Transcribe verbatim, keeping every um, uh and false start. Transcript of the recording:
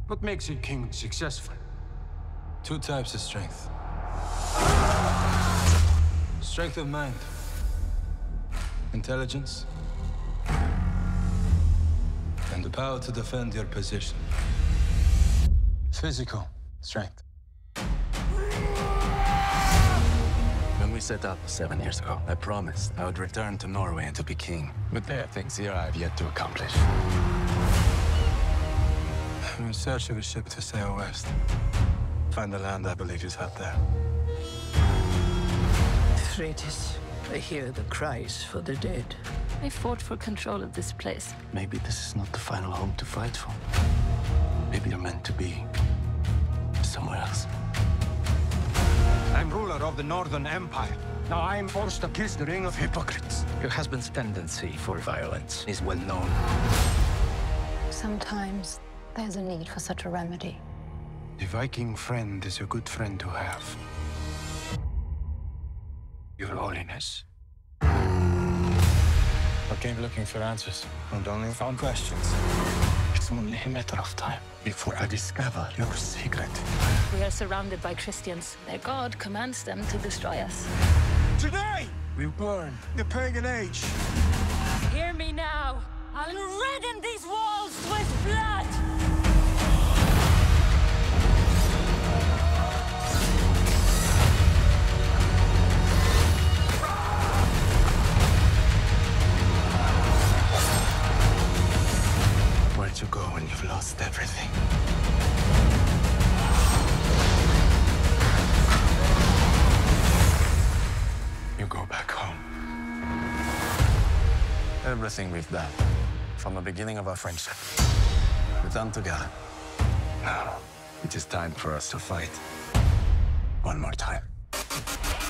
What makes a king successful? Two types of strength. Strength of mind. Intelligence. And the power to defend your position. Physical strength. When we set out seven years ago, I promised I would return to Norway and to be king. But there are things here I have yet to accomplish. I'm in search of a ship to sail west. Find the land I believe is out there. Freydis, I hear the cries for the dead. I fought for control of this place. Maybe this is not the final home to fight for. Maybe you're meant to be somewhere else. I'm ruler of the Northern Empire. Now I'm forced to kiss the ring of hypocrites. Your husband's tendency for violence is well known. Sometimes there's a need for such a remedy. The Viking friend is a good friend to have. Your Holiness. I came looking for answers, and only found questions. It's only a matter of time before I discover your secret. We are surrounded by Christians. Their God commands them to destroy us. Today, we burn the pagan age. Hear me now. I'll redden these walls with blood. Where'd you go when you've lost everything? You go back home. Everything we've done, from the beginning of our friendship, we've done together. Now, it is time for us to fight. One more time.